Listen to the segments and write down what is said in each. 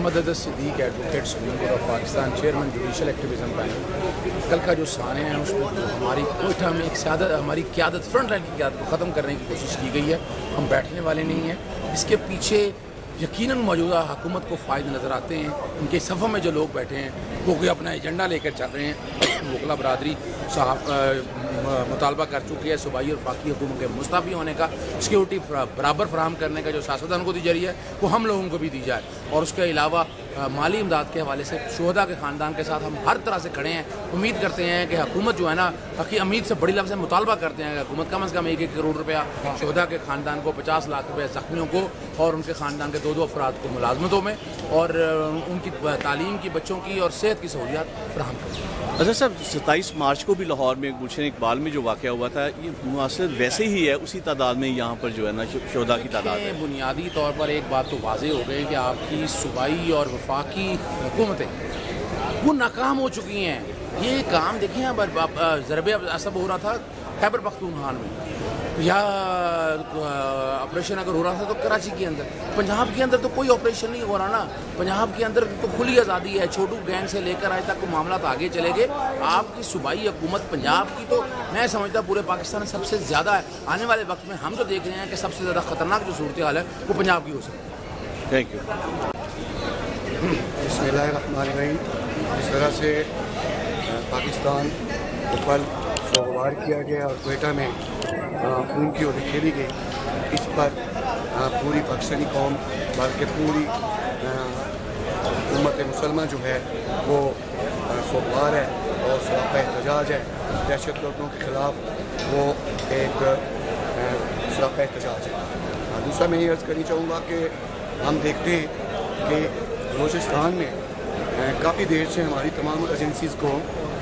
محمد عدد Siddique advocate supreme court of Pakistan chairman judicial activism panel. کل کا جو سانے ہیں اس میں جو ہماری کوئٹہ میں ایک ہماری قیادت فرنٹ لائن کی قیادت کو ختم کرنے کی کوشش کی گئی ہے. ہم بیٹھنے والے نہیں ہیں. اس کے پیچھے یقیناً موجودہ حکومت کو فائدے نظر آتے ہیں. ان کے صفوں میں جو لوگ بیٹھے ہیں وہ کوئی اپنا ایجنڈا لے کر چل رہے ہیں. وکلا برادری صاحب مطالبہ کر چکی ہے صوبائی اور وفاقی حکومت کے مستعفی ہونے کا. سیکیورٹی برابر فراہم کرنے کا جو سیاستدان کو دی جا رہی ہے وہ ہم لوگوں کو بھی دی جائے. اور اس کے علاوہ مالی امداد کے حوالے سے شہداء کے خاندان کے ساتھ ہم ہر طرح سے کھڑے ہیں. امید کرتے ہیں کہ حکومت جو ہے نا امید سے بڑی لفظ سے مطالبہ کرتے ہیں کہ حکومت کم از کم 1 کروڑ روپیہ شہداء کے خاندان کو، 50 لاکھ روپے زخمیوں کو اور ان کے خاندان کے 2 افراد کو ملازمتوں میں اور ان کی تعلیم کی، بچوں کی اور صحت کی سہولیات فراہم کریں. اچھا صاحب، 27 مارچ کو بھی لاہور میں گلشن اقبال میں جو واقعہ ہوا تھا یہ مؤثر ویسے ہی ہے، اسی تعداد میں یہاں پر جو ہے نا شہداء کی تعداد ہے. بنیادی طور پر ایک بات تو واضح ہو گئی کہ آپ کی صوبائی اور وفاقی حکومتیں وہ ناکام ہو چکی ہیں. یہ کام دیکھیں، اب ضرب عصب ہو رہا تھا خیبر پختونخوا میں، یا آپریشن اگر ہو رہا تھا تو کراچی کے اندر. پنجاب کے اندر تو کوئی آپریشن نہیں ہو رہا نا. پنجاب کے اندر تو کھلی آزادی ہے. چھوٹو گینگ سے لے کر آج تک معاملات آگے چلے گئے. آپ کی صوبائی حکومت پنجاب کی تو میں سمجھتا پورے پاکستان میں سب سے زیادہ ہے. آنے والے وقت میں ہم جو دیکھ رہے ہیں کہ سب سے زیادہ خطرناک جو صورتحال ہے وہ پنجاب کی ہو سکتی ہے. Thank you. بسم اللہ الرحمن الرحیم. اس طرح سے پاکستان کو کل سوگوار کیا گیا اور کوئٹہ میں خون کی ہولی کھیلی گئی، اس پر پوری پاکستانی قوم بلکہ پوری امت مسلمہ جو ہے وہ سوگوار ہے اور سراپا احتجاج ہے. دہشت گردوں کے خلاف وہ ایک سراپا احتجاج ہے. دوسرا میں یہ عرض کرنی چاہوں گا کہ ہم دیکھتے ہیں کہ بلوچستان میں کافی دیر سے ہماری تمام ایجنسیز کو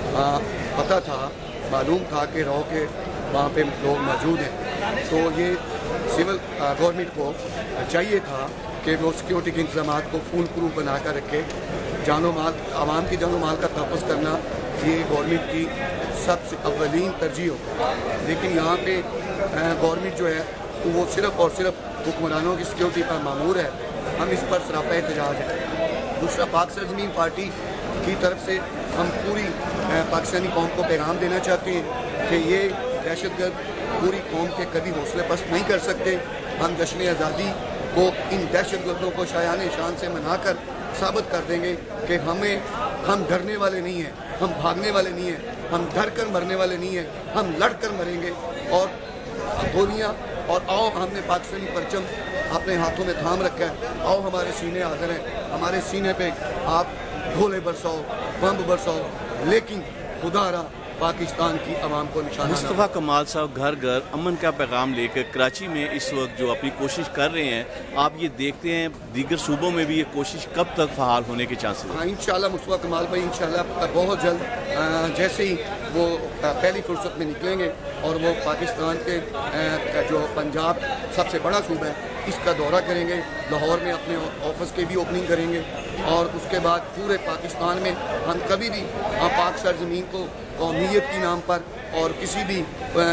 پتہ تھا، معلوم تھا کہ کے وہاں پہ لوگ موجود ہیں. تو یہ سول گورنمنٹ کو چاہیے تھا کہ وہ سیکیورٹی کے انتظامات کو فول پروف بنا کر رکھے. جان و مال، عوام کی جان و مال کا تحفظ کرنا یہ گورنمنٹ کی سب سے اولین ترجیح ہو. لیکن یہاں پہ گورنمنٹ جو ہے وہ صرف اور صرف حکمرانوں کی سیکیورٹی پر مامور ہے. ہم اس پر سراپا احتجاج ہے. دوسرا، پاک سرزمین پارٹی کی طرف سے ہم پوری پاکستانی قوم کو پیغام دینا چاہتے ہیں کہ یہ دہشت گرد پوری قوم کے کبھی حوصلے پست نہیں کر سکتے. ہم جشن آزادی کو ان دہشت گردوں کو شایان شان سے منا کر ثابت کر دیں گے کہ ہم ڈرنے والے نہیں ہیں، ہم بھاگنے والے نہیں ہیں، ہم ڈر کر مرنے والے نہیں ہیں، ہم لڑ کر مریں گے. اور گولیاں اور آؤ، ہم نے پاکستانی پرچم اپنے ہاتھوں میں تھام رکھا ہے. آؤ، ہمارے سینے حاضر ہیں. ہمارے سینے پہ آپ گولے برساؤ، بم برساؤ، لیکن خدا را پاکستان کی عوام کو نشانہ. مصطفیٰ کمال صاحب گھر گھر امن کا پیغام لے کر کراچی میں اس وقت جو اپنی کوشش کر رہے ہیں، آپ یہ دیکھتے ہیں دیگر صوبوں میں بھی یہ کوشش کب تک فعال ہونے کے چانسز ہیں؟ ہاں، انشاءاللہ مصطفیٰ کمال بھائی انشاءاللہ بہت جلد جیسے ہی وہ پہلی فرصت میں نکلیں گے اور وہ پاکستان کے جو پنجاب سب سے بڑا صوبہ ہے اس کا دورہ کریں گے. لاہور میں اپنے آفس کی بھی اوپننگ کریں گے اور اس کے بعد پورے پاکستان میں ہم کبھی بھی پاک سرزمین کو قومیت کی نام پر اور کسی بھی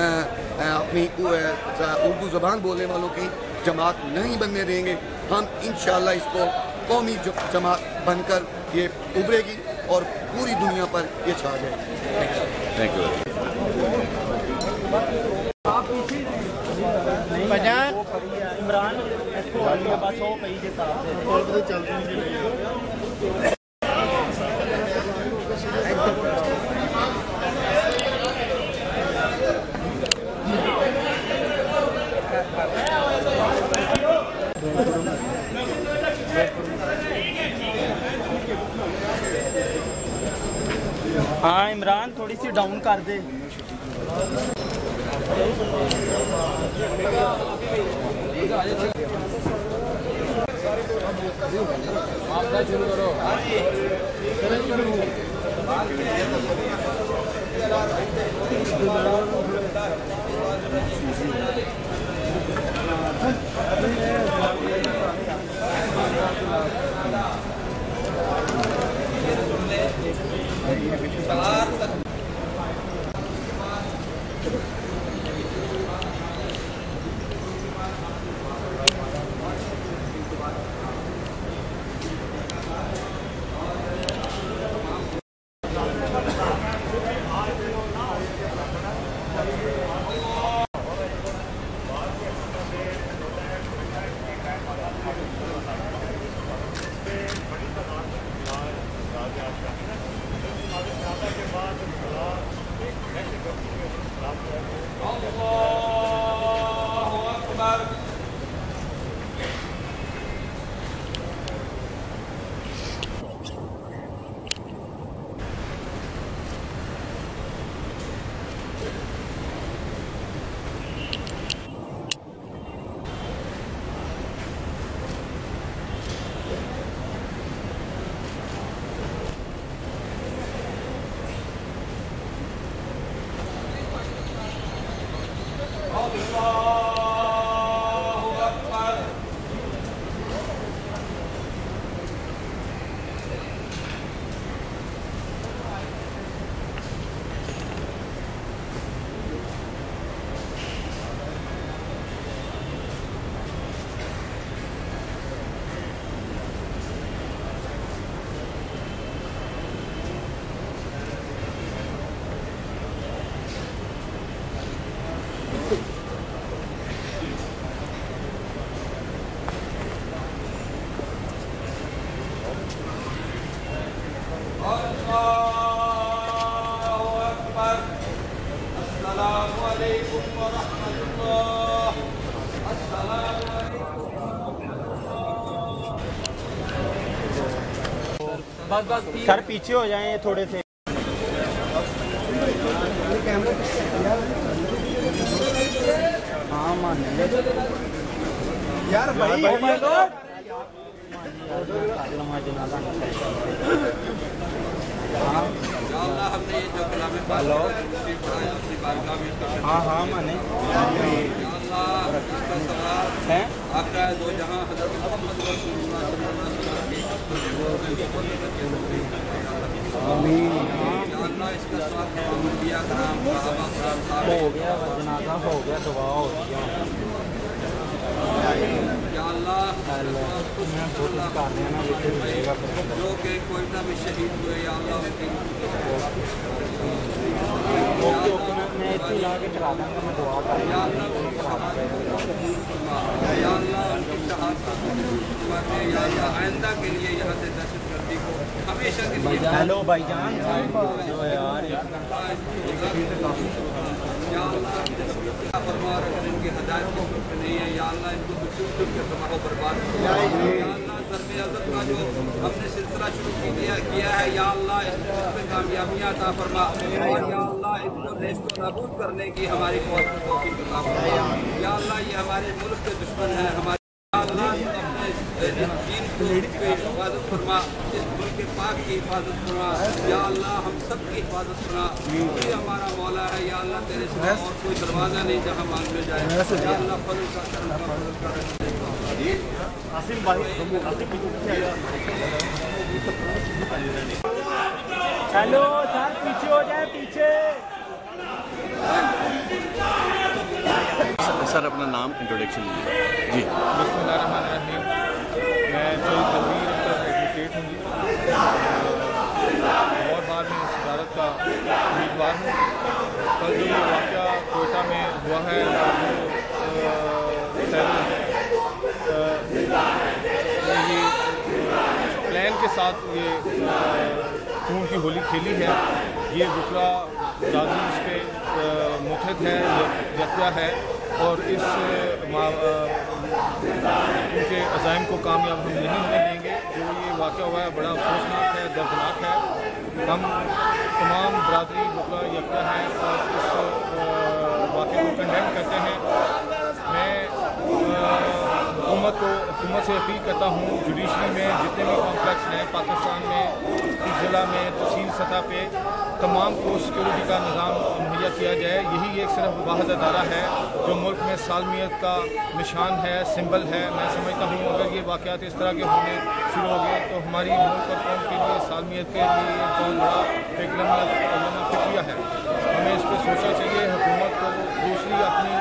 اپنی اردو زبان بولنے والوں کی جماعت نہیں بننے دیں گے. ہم انشاءاللہ اس کو قومی جماعت بن کر یہ ابھرے گی اور پوری دنیا پر یہ چھا جائے. Thank you. ہاں عمران تھوڑی سی ڈاؤن کر دے. सर पीछे हो जाएं थोड़े से। हाँ मान यार भाई हमने ये जो कलाम हेलो हाँ हाँ माने है आपका दो जहाँ हज़रत मोहम्मद रसूलुल्लाह आमीन। अल्लाह इसका स्वाद दिया कराम हो गया जनाजा हो गया दुआ हो गया या अल्लाह मैं फोटो कर लेना मिलेगा जो कि कोयटा में शहीद हुए या अल्लाह ओके ओके मैं इतनी ला के करा दूँगा मैं दुआ कर या अल्लाह उनकी शहादत या अल्लाह आइंदा के लिए यहाँ से दहशतगर्दी को हमेशा के लिए हेलो भाईजान जो यार या अल्लाह फरमा अगर इनकी हदायत को नहीं है या अल्लाह इनको दुख के तबाह बर्बाद या अल्लाह ज़र्फ़ अज़त का जो हमने सिलसिला शुरू किया है या अल्लाह इस पे कामयाबियाँ अता फरमा और या अल्लाह इनको नेस्तो नाबूद करने की हमारी फौज को तौफीक अता फरमा या अल्लाह ये हमारे मुल्क के दुश्मन हैं हमारे अल्लाह अपने दीन को हिफाजत फरमा इस मुल्क के पाक की हिफाजत फरमा या अल्लाह हम सब की हिफाजत फरमा ये हमारा मौला है या अल्लाह तेरे सिवा और कोई दरवाज़ा नहीं जहाँ मांग में जाए या अल्लाह फजल का करम का फजल कर आसिम भाई हेलो सर पीछे हो जाए पीछे। सर अपना नाम इंट्रोडक्शन दीजिए जी। बिस्मिल्लाहिर्रहमानिर्रहीम। मैं सईद तनवीर एडवोकेट हूँ और बाद में इस अदालत का उम्मीदवार हूँ। कल जो ये वाक़या कोयटा में हुआ है ये प्लान के साथ ये खून की होली खेली है। ये बुकला राजी इस पर मुतहद है यकजा है और इस उनके अज़ाइम को कामयाब हम नहीं होने देंगे। जो ये वाक़या हुआ है बड़ा अफसोसनाक है, दर्दनाक है। हम तमाम बरादरी बुकला यकजा हैं और इस वाक़े को कंडेम करते हैं। मैं हुकूमत से अपील करता हूँ जुडिशरी में जितने भी कॉम्प्लेक्स हैं पाकिस्तान में इस ज़िला में तहसील सतह पे तमाम को सिक्योरिटी का निज़ाम मुहैया किया जाए। यही एक सिर्फ वाहिद अदारा है जो मुल्क में सालमियत का निशान है, सिंबल है। मैं समझता हूँ अगर ये वाक़यात इस तरह के होने शुरू हो गए तो हमारी मुल्क और कौम के लिए सालमियत के लिए बहुत बड़ा एक लम्हा फिक्रिया है। हमें इस पर सोचना चाहिए। हुकूमत को दूसरी अपनी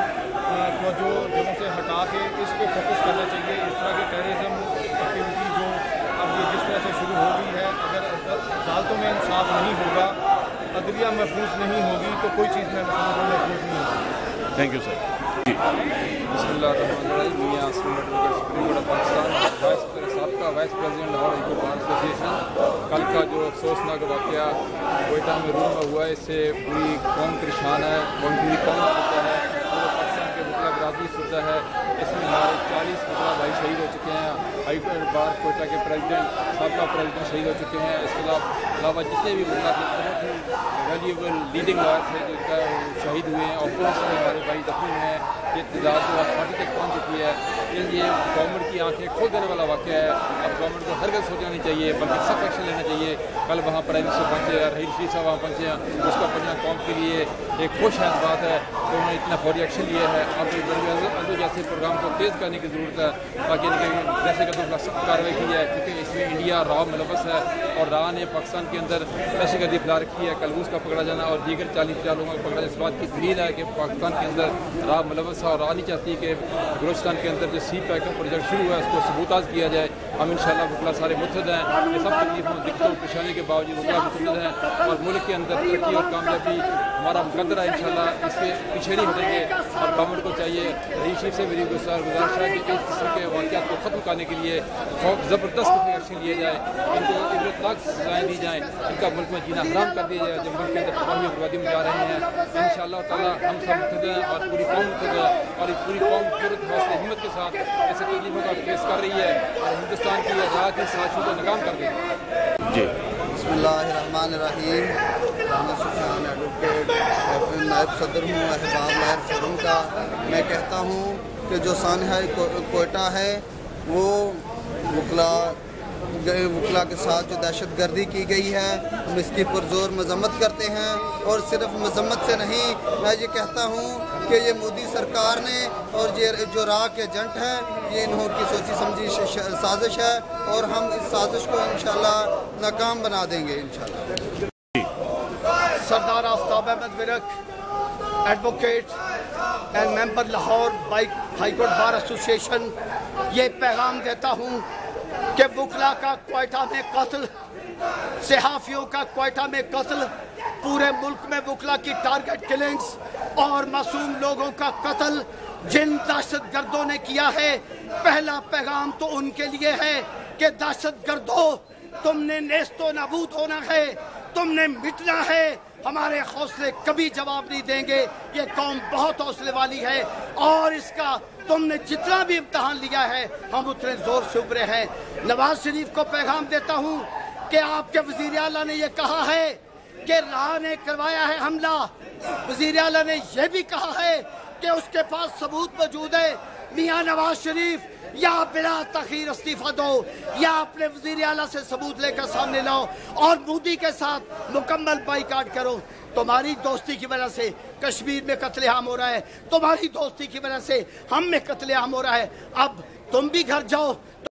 जो जगहों से हटा के इस पर फोकस करना चाहिए। इस तरह के टेररिज्म एक्टिविटी जो अब ये जिस तरह से शुरू हो गई है, अगर अदालतों में इंसाफ नहीं होगा, अदलिया महफूज नहीं होगी तो कोई चीज़ में महफूज नहीं होगी। Thank you sir ji. बिस्मिल्लाहिर्रहमानिर्रहीम। मियां Asim advocate supreme court of Pakistan साबका vice president Lahore high court bar association. कल का जो अफसोसनाक वाक़या कोयटा में रूम में हुआ है इससे पूरी कौम परेशान है, पूरी कौम सुनता है, पूरे पाकिस्तान के बुकला बरादरी सुनता है। इसमें हमारे 40 बुकला भाई शहीद हो चुके हैं। हाई कोर्ट बार कोयटा के प्रेसिडेंट साबका प्रेसिडेंट शहीद हो चुके हैं। इसके अलावा जितने भी बुकला वैल्यूएबल लीडिंग लॉयर थे जिनका शहीद हुए हैं और बहुत सारे हमारे भाई जख्मी हुए हैं। ये तदाद जो पार्टी तक पहुँच चुकी है। ये गवर्नमेंट की आंखें खोल देने वाला वाक़या है। अब गवर्नमेंट को हरगज़ सोचना नहीं चाहिए बल्कि सख्त एक्शन लेना चाहिए। कल वहाँ प्राइम मिनिस्टर पहुँचे, रहीम शरीफ साहब वहाँ पहुँचे हैं। उसका पंजाब कौम के लिए एक खुश है बात है कि उन्होंने इतना फौरी एक्शन लिया है। अब जैसे प्रोग्राम को तेज़ करने की ज़रूरत है ताकि इनके जैसे कि सख्त कार्रवाई की जाए क्योंकि इसमें इंडिया रॉ मुलवस है और रॉ ने पाकिस्तान के अंदर दहशतगर्दी फैला रखी है। कलबूज का पकड़ा जाना और दीगर 40-50 लोगों का पकड़ा जाना इस बात की दलील है कि पाकिस्तान के अंदर रॉ मुलवस है और रॉ नहीं चाहती कि बलूचिस्तान के अंदर जो सी पैक का प्रोजेक्ट शुरू हुआ है उसको सबूताज किया जाए। हम इंशाल्लाह बुकला सारे मुतहद हैं। ये सब तकलीफों दिक्कतों परेशानी के बावजूद बुकला मुतहद हैं और मुल्क के अंदर तरक्की और कामयाबी हमारा मुकद्दर है। इंशाल्लाह इसके पीछे नहीं हटेंगे और गवर्नमेंट को चाहिए रहीम शरीफ से मेरी गुजारिश है कि इस किस्म के वाक़यात को ख़त्म करने के लिए ज़बरदस्त एक्शन लिए जाए, इनको इबरतनाक सजाएँ दी जाएँ, इनका मुल्क में जीना हराम कर दिया जाए। जब मुल्क के अंदर तबाही बर्बादी में जा रहे हैं, इंशाअल्लाह ताला हम सब मुतहद हैं और पूरी कौम मुतहद है, और पूरी कौम पूरे हौसले हिम्मत के साथ ऐसे तकलीफों का फेस कर रही है और हिंदुस्तान की आज़ाद की साजिशों को नाकाम कर देगी। जी बिस्मिल्लाहिर्रहमानिर्रहीम। सुफियान एडवोकेट नायब सदर हूँ अहबाब नायब फोरम का। मैं कहता हूँ कि जो सानहा कोयटा है वो वकला के साथ जो दहशत गर्दी की गई है, हम इसकी पुरजोर मजम्मत करते हैं। और सिर्फ मजम्मत से नहीं, मैं ये कहता हूँ कि ये मोदी सरकार ने और ये जो राह के एजेंट हैं, ये इन्हों की सोची समझी साजिश है और हम इस साजिश को इंशाल्लाह नाकाम बना देंगे इंशाल्लाह। Sardar Aftab Ahmad Virk, advocate and member Lahore high court bar association, ये पैगाम देता हूँ कि वकला का क्वेटा में कत्ल, सहाफ़ियों का क्वेटा में कत्ल, पूरे मुल्क में वकला की टारगेट किलिंग्स और मासूम लोगों का कत्ल जिन दहशतगर्दों ने किया है, पहला पैगाम तो उनके लिए है कि दहशतगर्दों, तुमने नेस्तो नाबूद होना है, तुमने मिटना है। हमारे हौसले कभी जवाब नहीं देंगे। ये कौम बहुत हौसले वाली है और इसका तुमने जितना भी इम्तहान लिया है, हम उतने जोर से उभरे हैं। नवाज शरीफ को पैगाम देता हूँ कि आपके वज़ीर आला ने ये कहा है कि राह ने करवाया है हमला। वज़ीर आला ने यह भी कहा है कि उसके पास सबूत मौजूद है। मियाँ नवाज शरीफ, या बिला तखीर इस्तीफा दो या अपने वज़ीर आला से सबूत लेकर सामने लाओ और मोदी के साथ मुकम्मल बाइकाट करो। तुम्हारी दोस्ती की वजह से कश्मीर में कत्लेआम हो रहा है, तुम्हारी दोस्ती की वजह से हम में कत्लेआम हो रहा है। अब तुम भी घर जाओ,